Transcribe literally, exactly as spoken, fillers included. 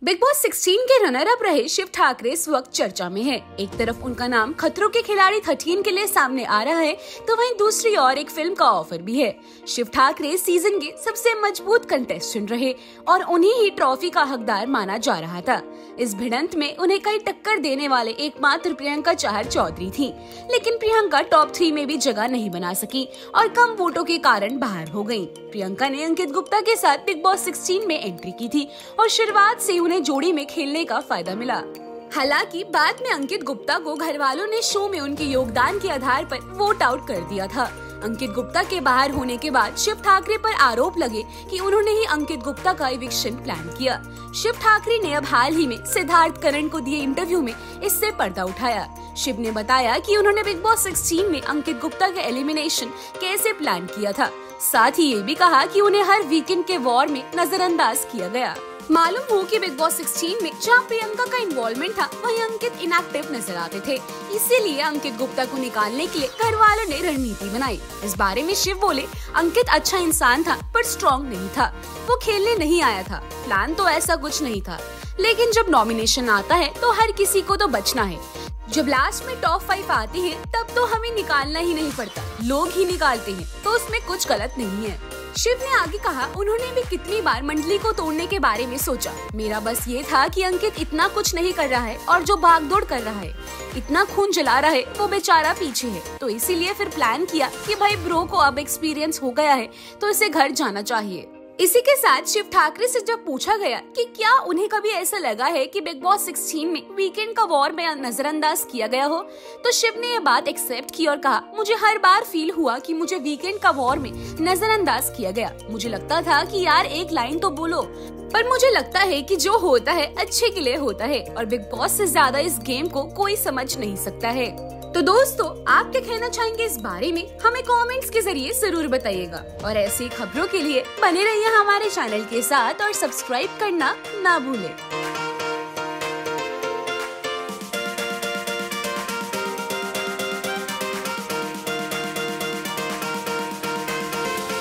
Big boss सोलह के runner up रहे शिव ठाकरे इस वक्त चर्चा में है। एक तरफ उनका नाम खतरों के खिलाड़ी तेरह के लिए सामने आ रहा है, तो वहीं दूसरी ओर एक फिल्म का ऑफर भी है। शिव ठाकरे सीजन के सबसे मजबूत कंटेस्टेंट रहे और उन्हीं ही ट्रॉफी का हकदार माना जा रहा था। इस भिड़ंत में उन्हें कई टक्कर देने वाले एकमात्र प्रियंका चहर चौधरी थी, लेकिन प्रियंका टॉप थ्री में भी जगह नहीं बना सकी और कम वोटों के कारण बाहर हो गयी। प्रियंका ने अंकित गुप्ता के साथ बिग बॉस सोलह में एंट्री की थी और शुरुआत से उन्हें जोड़ी में खेलने का फायदा मिला। हालांकि बाद में अंकित गुप्ता को घर वालों ने शो में उनके योगदान के आधार पर वोट आउट कर दिया था। अंकित गुप्ता के बाहर होने के बाद शिव ठाकरे पर आरोप लगे कि उन्होंने ही अंकित गुप्ता का इविक्शन प्लान किया। शिव ठाकरे ने अब हाल ही में सिद्धार्थ करण को दिए इंटरव्यू में इससे पर्दा उठाया। शिव ने बताया कि उन्होंने बिग बॉस सोलह में अंकित गुप्ता का एलिमिनेशन कैसे प्लान किया था। साथ ही ये भी कहा कि उन्हें हर वीकेंड के वॉर में नजरअंदाज किया गया। मालूम हो कि बिग बॉस सोलह में जहां प्रियंका का इन्वॉल्वमेंट था, वहीं अंकित इनएक्टिव नजर आते थे। इसीलिए अंकित गुप्ता को निकालने के लिए घर वालों ने रणनीति बनाई। इस बारे में शिव बोले, अंकित अच्छा इंसान था पर स्ट्रॉन्ग नहीं था, वो खेलने नहीं आया था। प्लान तो ऐसा कुछ नहीं था, लेकिन जब नॉमिनेशन आता है तो हर किसी को तो बचना है। जब लास्ट में टॉप फाइव आती है तब तो हमें निकालना ही नहीं पड़ता, लोग ही निकालते हैं, तो उसमें कुछ गलत नहीं है। शिव ने आगे कहा, उन्होंने भी कितनी बार मंडली को तोड़ने के बारे में सोचा। मेरा बस ये था कि अंकित इतना कुछ नहीं कर रहा है और जो भागदौड़ कर रहा है, इतना खून जला रहा है, वो बेचारा पीछे है। तो इसीलिए फिर प्लान किया कि भाई ब्रो को अब एक्सपीरियंस हो गया है तो इसे घर जाना चाहिए। इसी के साथ शिव ठाकरे से जब पूछा गया कि क्या उन्हें कभी ऐसा लगा है कि बिग बॉस सोलह में वीकेंड का वॉर में नजरअंदाज किया गया हो, तो शिव ने यह बात एक्सेप्ट की और कहा, मुझे हर बार फील हुआ कि मुझे वीकेंड का वॉर में नजरअंदाज किया गया। मुझे लगता था कि यार एक लाइन तो बोलो, पर मुझे लगता है कि जो होता है अच्छे के लिए होता है और बिग बॉस से ज्यादा इस गेम को कोई समझ नहीं सकता है। तो दोस्तों, आप क्या कहना चाहेंगे इस बारे में, हमें कमेंट्स के जरिए जरूर बताइएगा। और ऐसी खबरों के लिए बने रहिए हमारे चैनल के साथ और सब्सक्राइब करना ना भूलें।